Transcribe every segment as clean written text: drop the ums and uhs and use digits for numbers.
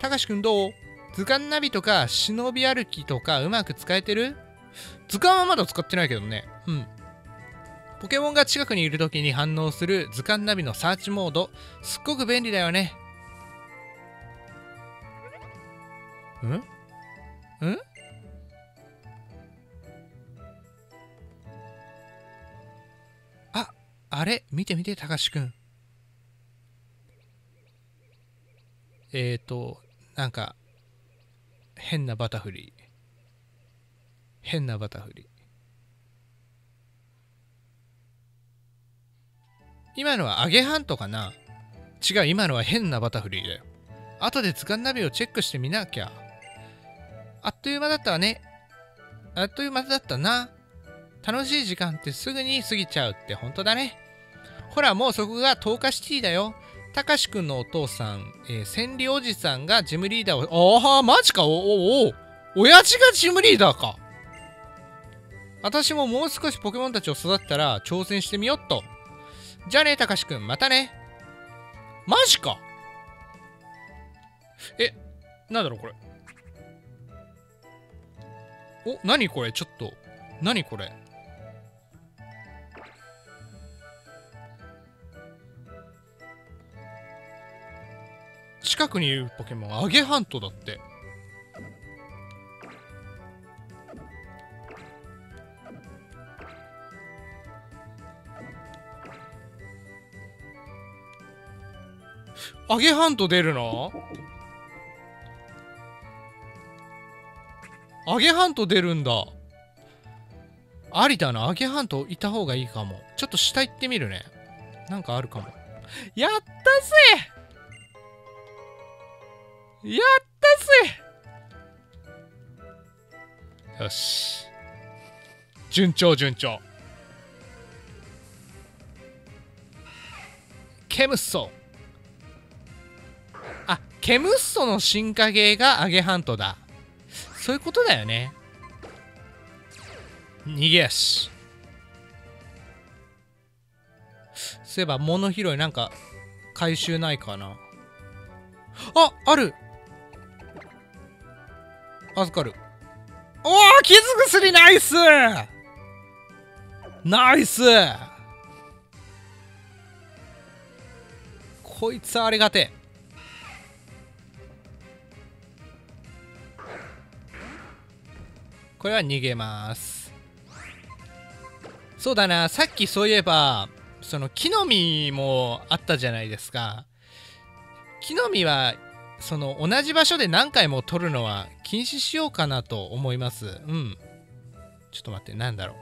たかしくんどう？図鑑ナビとか忍び歩きとかうまく使えてる？図鑑はまだ使ってないけどね。うん。ポケモンが近くにいる時に反応する図鑑ナビのサーチモード、すっごく便利だよね。ん？あれ見て見て、たかしくん。なんか、変なバタフリー。今のはアゲハントかな？違う、今のは変なバタフリーだよ。後で図鑑ナビをチェックしてみなきゃ。あっという間だったわね。あっという間だったな。楽しい時間ってすぐに過ぎちゃうって本当だね。ほら、もうそこが10日シティだよ。たかしくんのお父さん、千里おじさんがジムリーダーを、ああ、マジか、親父がジムリーダーか。私ももう少しポケモンたちを育てたら挑戦してみよっと。じゃあね、たかしくん、またね。マジか。なんだろう、これ。何これ、ちょっと。何これ。近くにいるポケモン、アゲハントだって。アゲハント出るの？アゲハント出るんだ。ありだな。アゲハントいた方がいいかも。ちょっと下行ってみるね。なんかあるかも。やったぜ！やったぜ！よし。順調。ケムッソ。ケムッソの進化芸がアゲハントだ。そういうことだよね。逃げ足。そういえば物拾いなんか回収ないかな。ある。預かる。傷薬ナイス。こいつありがてえ。これは逃げます。そうだな、さっきそういえばその木の実もあったじゃないですか。木の実はその同じ場所で何回も取るのは禁止しようかなと思います。ちょっと待って、なんだろう。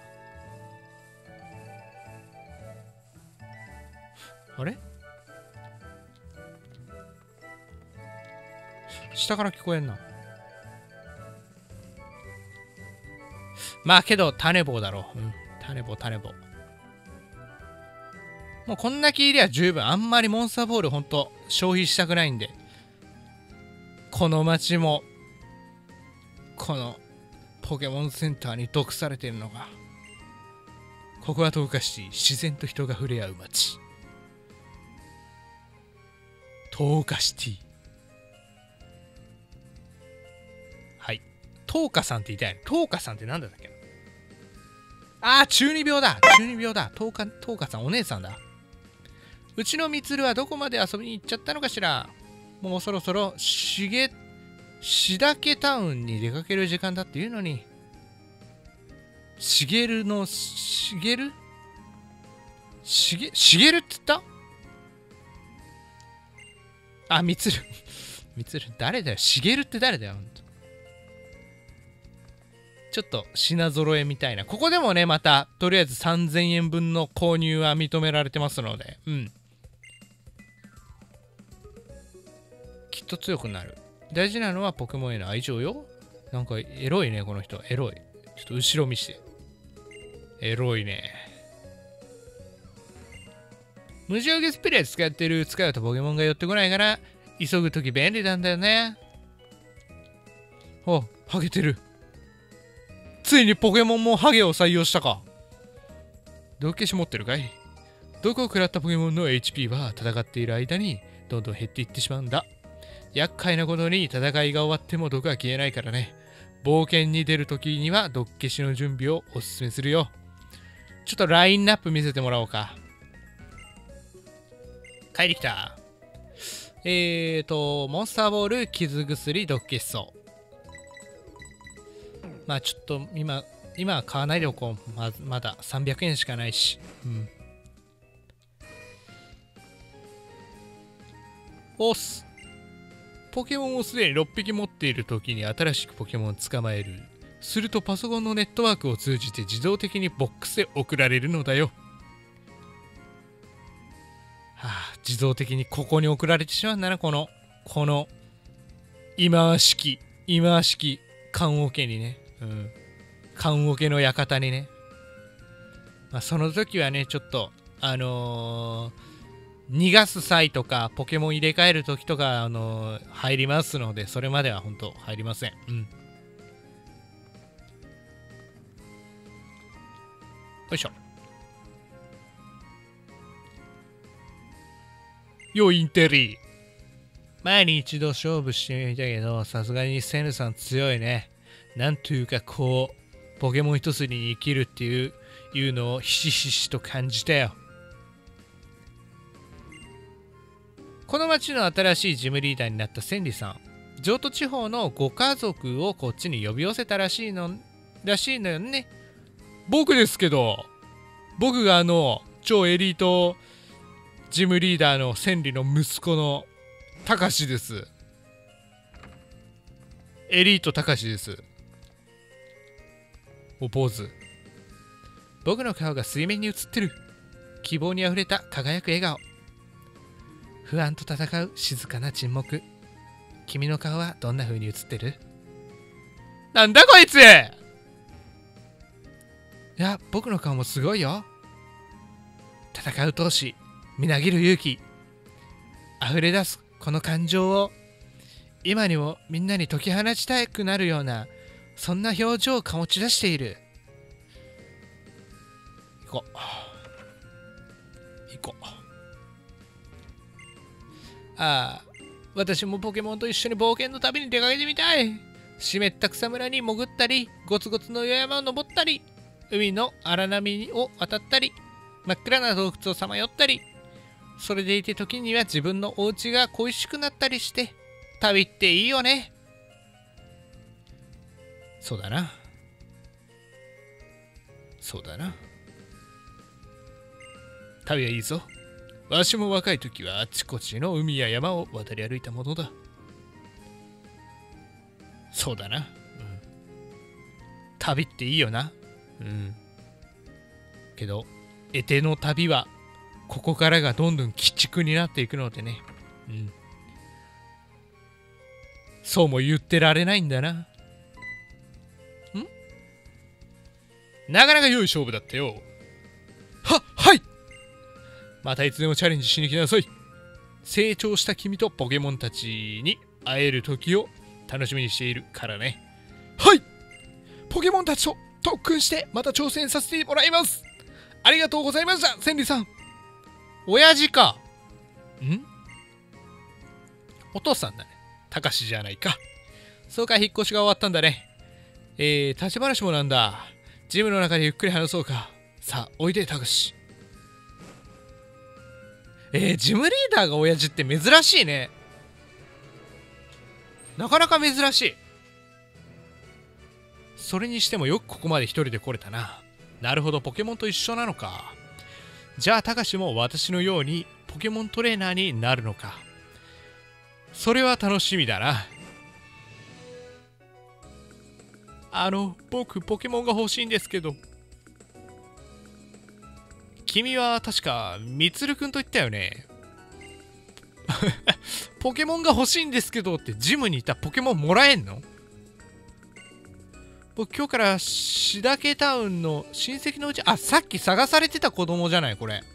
あれ？下から聞こえんな。まあけど種棒だろう。種棒。もうこんだけいりゃ十分。あんまりモンスターボールほんと消費したくないんで。この町もこのポケモンセンターに毒されてるのが。ここは10日シティ、自然と人が触れ合う町。10日シティ。はい。10日さんって言いたい。10日さんって何だったっけ？中二病だ。10日さん、お姉さんだ。うちのみつるはどこまで遊びに行っちゃったのかしら。もうそろそろしだけタウンに出かける時間だっていうのに。しげるって言ったみつる誰だよ。しげるって誰だよ、ほんと。ちょっと品揃えみたいな。ここでもね、また、とりあえず3000円分の購入は認められてますので、きっと強くなる。大事なのはポケモンへの愛情よ。なんか、エロいね、この人。エロい。ちょっと後ろ見して。エロいね。無上下スプレー使うとポケモンが寄ってこないから、急ぐとき便利なんだよね。ハゲてる。ついにポケモンもハゲを採用したか。毒消し持ってるかい？毒を食らったポケモンの HP は戦っている間にどんどん減っていってしまうんだ。 厄介なことに戦いが終わっても毒は消えないからね。冒険に出るときには毒消しの準備をおすすめするよ。ちょっとラインナップ見せてもらおうか。帰ってきた。モンスターボール、傷薬、毒消しそう。まあちょっと今は買わないでおこう。まだ300円しかないし。うん。おっす。ポケモンをすでに6匹持っている時に新しくポケモンを捕まえる。するとパソコンのネットワークを通じて自動的にボックスで送られるのだよ。はあ、自動的にここに送られてしまうんだな、この忌まわしき棺桶にね。うん。棺桶の館にね。まあ、その時はね、ちょっと、逃がす際とか、ポケモン入れ替える時とか、入りますので、それまでは本当入りません。うん。よいしょ。よ、インテリ。前に一度勝負してみたけど、さすがにセヌさん強いね。なんというかこう、ポケモン一筋に生きるっていうのをひしひしと感じたよ。この町の新しいジムリーダーになった千里さん。譲渡地方のご家族をこっちに呼び寄せたらしいのよね。僕ですけど、僕が超エリートジムリーダーの千里の息子のたかしです。エリートたかしです。おポーズ。僕の顔が水面に映ってる。希望にあふれた輝く笑顔。不安と戦う静かな沈黙。君の顔はどんな風に映ってる？なんだこいつ！いや、僕の顔もすごいよ。戦う闘志、みなぎる勇気、溢れ出すこの感情を今にもみんなに解き放ちたくなるような、そんな表情を醸し出している。行こう。ああ、私もポケモンと一緒に冒険の旅に出かけてみたい。湿った草むらに潜ったり、ゴツゴツの岩山を登ったり、海の荒波を渡ったり、真っ暗な洞窟をさまよったり、それでいて時には自分のお家が恋しくなったりして、旅っていいよね。そうだな。旅はいいぞ。わしも若い時はあちこちの海や山を渡り歩いたものだ。そうだな。うん。旅っていいよな。うん。けど、得手の旅は、ここからがどんどん鬼畜になっていくのでね。うん。そうも言ってられないんだな。なかなか良い勝負だったよ。はい。またいつでもチャレンジしに来なさい。成長した君とポケモンたちに会える時を楽しみにしているからね。はい。ポケモンたちと特訓してまた挑戦させてもらいます。ありがとうございました、千里さん。親父か。お父さんだね。たかしじゃないか。そうか、引っ越しが終わったんだね。立ち話もなんだ。ジムの中でゆっくり話そうか。さあ、おいで、たかし。ジムリーダーが親父って珍しいね。なかなか珍しい。それにしてもよくここまで一人で来れたな。なるほど、ポケモンと一緒なのか。じゃあ、たかしも私のようにポケモントレーナーになるのか。それは楽しみだな。僕、ポケモンが欲しいんですけど。君は確か、みつるくんと言ったよね。ポケモンが欲しいんですけどってジムにいたポケモンもらえんの？僕今日からシダケタウンの親戚のうち、さっき探されてた子供じゃないこれ。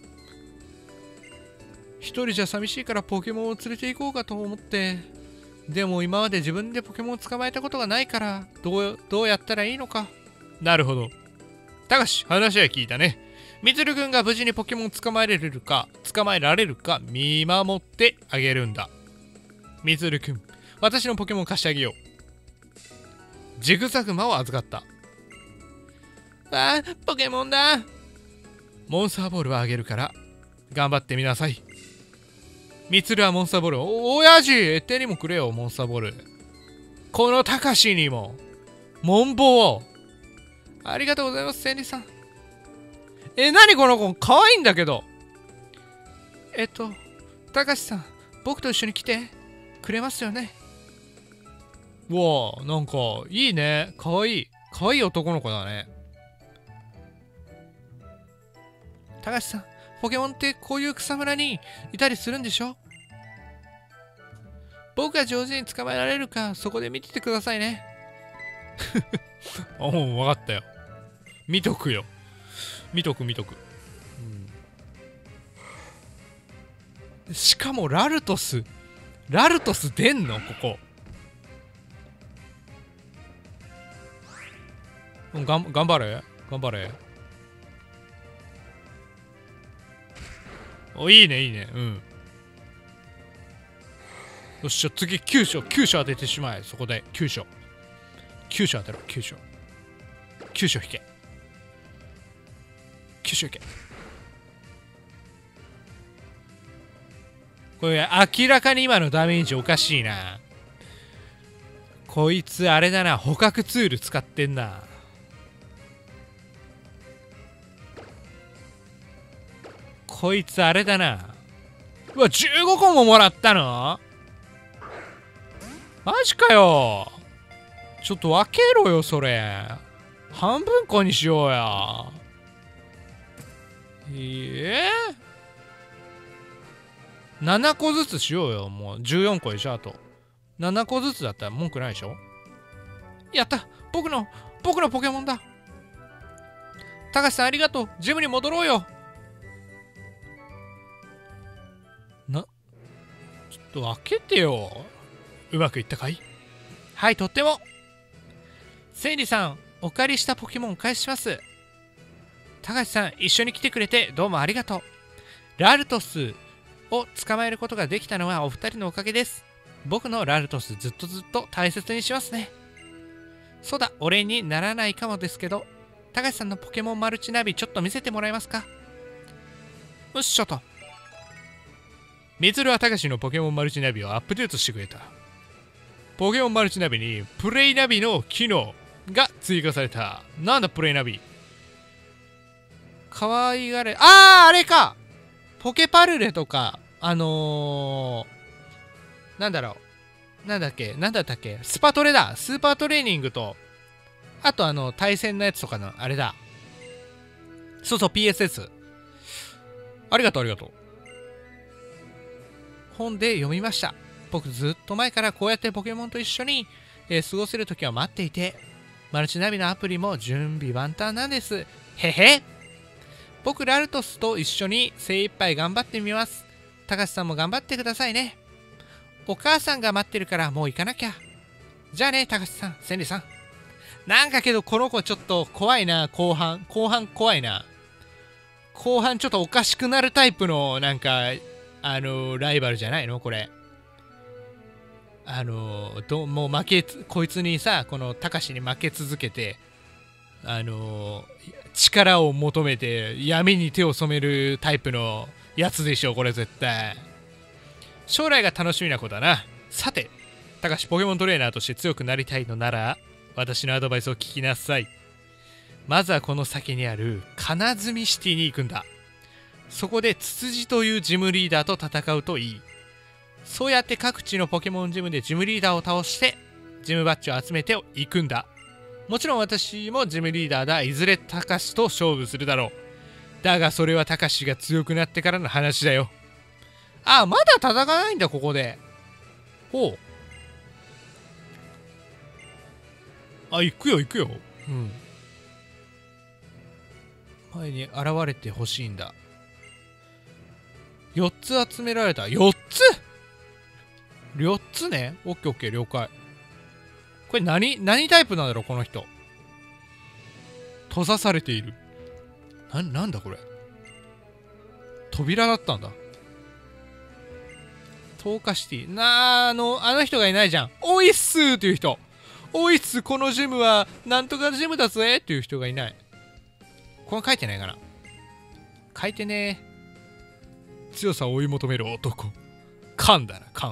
一人じゃ寂しいからポケモンを連れて行こうかと思って。でも今まで自分でポケモンを捕まえたことがないから、どうやったらいいのか。なるほど。たかし、話は聞いたね。みつるくんが無事にポケモンを捕まえられるか見守ってあげるんだ。 みつるくん、私のポケモン貸してあげよう。ジグザグマを預かった。あー、ポケモンだ。モンスターボールはあげるから頑張ってみなさい。みつるはモンスターボールを、親父手にもくれよ、モンスターボール。このたかしにもモンボを。ありがとうございます、千里さん。何この子、かわいいんだけど。たかしさん、僕と一緒に来てくれますよね。うわあ、なんかいいね。かわいい。かわいい男の子だね。たかしさん、ポケモンってこういう草むらにいたりするんでしょ？僕が上手に捕まえられるか、そこで見ててくださいね。おう、わかったよ。見とくよ。見とく。しかもラルトス出んのここ。頑張れ。お、いいね。うん。よっしゃ、次9章当ててしまえ。そこで9章当てろ。9章引け。これ明らかに今のダメージおかしいな。こいつあれだな、捕獲ツール使ってんな。こいつあれだな。うわ、15個ももらったの？マジかよ。ちょっと分けろよ、それ。半分こにしようや。7個ずつしようよ。もう14個でしょ。あと7個ずつだったら文句ないでしょ。やった、僕のポケモンだ。たかしさんありがとう。ジムに戻ろうよ。ちょっと開けてよ。うまくいったかい？はい、とっても。セイリさん、お借りしたポケモン返します。たかしさん、一緒に来てくれてどうもありがとう。ラルトスを捕まえることができたのはお二人のおかげです。僕のラルトスずっと大切にしますね。そうだ、お礼にならないかもですけど、たかしさんのポケモンマルチナビちょっと見せてもらえますか？よっしゃと。みつるはたかしのポケモンマルチナビをアップデートしてくれた。ポケモンマルチナビにプレイナビの機能が追加された。なんだプレイナビ。かわいがれ。あれか。ポケパルレとか、なんだろう。なんだったっけ。スパトレだ。スーパートレーニングと、あと対戦のやつとかの、あれだ。そう、PSS。ありがとう。本で読みました。僕ずっと前からこうやってポケモンと一緒に、過ごせる時を待っていて、マルチナビのアプリも準備万端なんです。へへ。僕ラルトスと一緒に精一杯頑張ってみます。たかしさんも頑張ってくださいね。お母さんが待ってるからもう行かなきゃ。じゃあね、たかしさん、千里さん。なんかけどこの子ちょっと怖いな。後半怖いな。後半ちょっとおかしくなるタイプのなんかライバルじゃないのこれ。もうこいつにさ、このたかしに負け続けて、力を求めて闇に手を染めるタイプのやつでしょ、これ絶対。将来が楽しみな子だな。さて、たかしポケモントレーナーとして強くなりたいのなら、私のアドバイスを聞きなさい。まずはこの先にある金積シティに行くんだ。そこでツツジというジムリーダーと戦うといい。そうやって各地のポケモンジムでジムリーダーを倒してジムバッジを集めていくんだ。もちろん私もジムリーダーだ。いずれたかしと勝負するだろう。だがそれはたかしが強くなってからの話だよ。あ、まだ戦わないんだ、ここで。ほう。あ、行くよ。うん。前に現れてほしいんだ。4つ集められた。4つ ?4 つね。オッケー了解。これ何タイプなんだろう、この人。閉ざされている。なんだこれ。扉だったんだ。 10日シティ。あの人がいないじゃん。おいっすーっていう人。おいっす、このジムは、なんとかジムだぜっていう人がいない。これ書いてないかな。書いてねー。強さを追い求める男。カンだな、カン。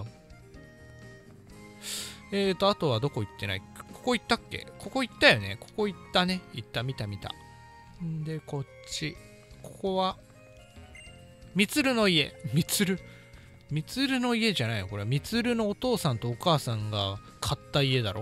あとはどこ行ってない？ここ行ったっけ？ここ行ったよね。ここ行ったね。行った、見た。んで、こっち。ここは、みつるの家。みつるの家じゃないよ。これはみつるのお父さんとお母さんが買った家だろ？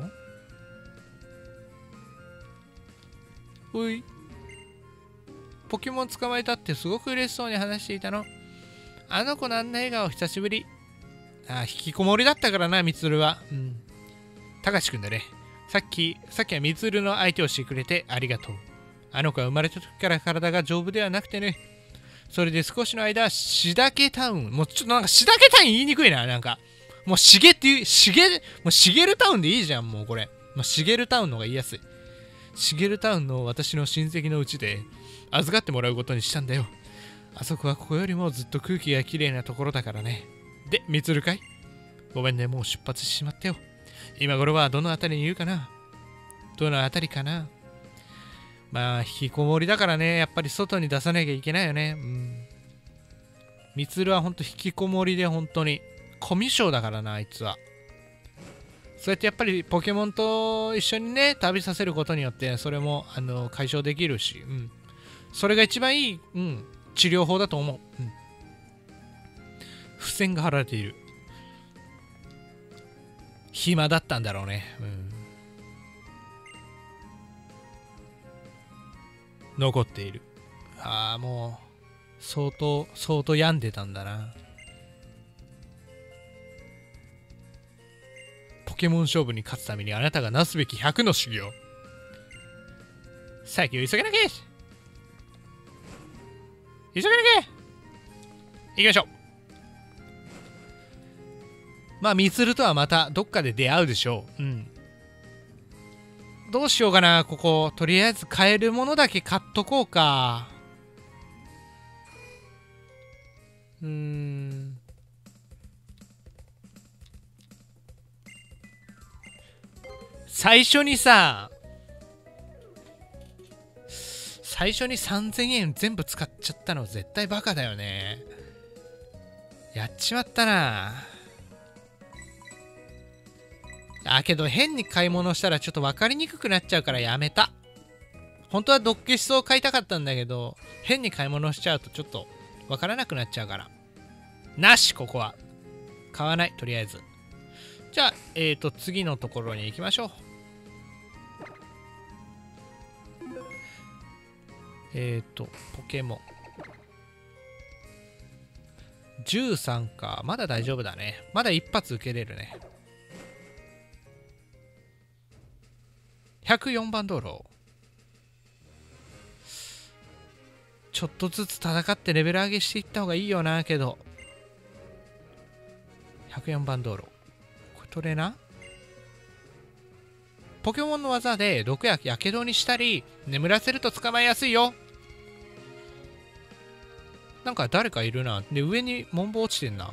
おい。ポケモン捕まえたってすごく嬉しそうに話していたの。あの子のあんな笑顔久しぶり。ああ、引きこもりだったからな、みつるは。うん。たかしくんだね。さっきはみつるの相手をしてくれてありがとう。あの子は生まれた時から体が丈夫ではなくてね。それで少しの間、しだけタウン。もうちょっとなんかしだけタウン言いにくいな。なんか。もうしげっていう、もうしげるタウンでいいじゃん、もうこれ。もうしげるタウンの方が言いやすい。しげるタウンの私の親戚のうちで預かってもらうことにしたんだよ。あそこはここよりもずっと空気がきれいなところだからね。で、みつるかい？ごめんね、もう出発してしまったよ。今頃はどのあたりにいるかな？どのあたりかな？まあ、引きこもりだからね、やっぱり外に出さなきゃいけないよね。うん。みつるはほんと引きこもりで本当に。コミュ障だからな、あいつは。そうやってやっぱりポケモンと一緒にね、旅させることによって、それも、解消できるし、うん。それが一番いい、うん、治療法だと思う。うん。付箋が貼られている。暇だったんだろうね。うん。残っている。ああ、もう、相当病んでたんだな。ポケモン勝負に勝つためにあなたがなすべき100の修行。先を急げなきゃ！急げなきゃ！行きましょう。まあ、みつるとはまたどっかで出会うでしょう。うん。どうしようかな、ここ。とりあえず買えるものだけ買っとこうか。最初に3000円全部使っちゃったの絶対バカだよね。やっちまったな。けど変に買い物したらちょっと分かりにくくなっちゃうからやめた。本当は毒消し草を買いたかったんだけど、変に買い物しちゃうとちょっと分からなくなっちゃうから。なし、ここは。買わない、とりあえず。じゃあ、次のところに行きましょう。ポケモン。13か。まだ大丈夫だね。まだ一発受けれるね。104番道路。ちょっとずつ戦ってレベル上げしていった方がいいよな、けど。104番道路。これトレーナー？ポケモンの技で毒ややけどにしたり、眠らせると捕まえやすいよ。なんか誰かいるな。で、上にモンボ落ちてんな。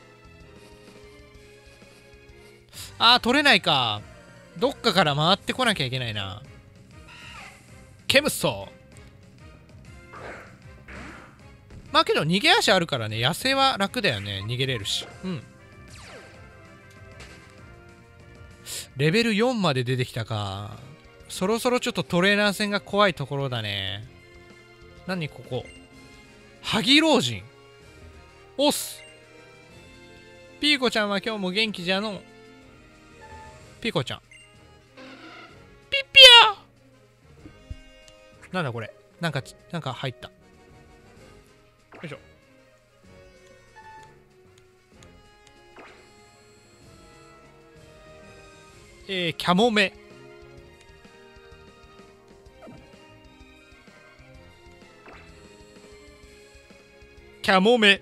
取れないか。どっかから回ってこなきゃいけないな。ケムッソ。まあけど逃げ足あるからね、野生は楽だよね。逃げれるし。うん。レベル4まで出てきたか。そろそろちょっとトレーナー戦が怖いところだね。何ここ。萩老人。おっす。ピーコちゃんは今日も元気じゃの。ピーコちゃん。ピッピア。なんだこれ。なんか入った。よいしょ。キャモメ。キャモメ。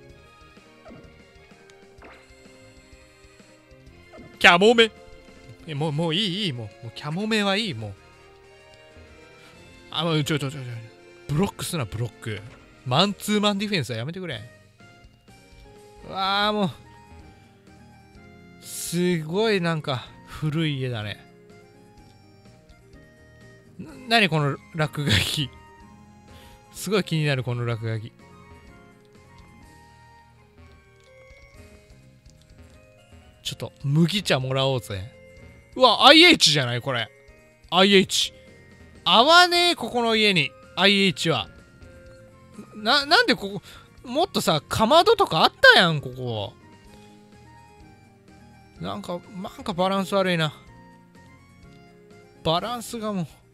キャモメ。もういい、もうキャモメはいい、もう。ブロックすな、ブロック。マンツーマンディフェンスはやめてくれ。うわーもう。 すごいなんか古い家だね。何この落書き。すごい気になるこの落書き。ちょっと麦茶もらおうぜ。うわ、IH じゃないこれ。IH。合わねえ、ここの家に。IH は。なんでここ、もっとさ、かまどとかあったやん、ここ。なんかバランス悪いな。バランスがもう。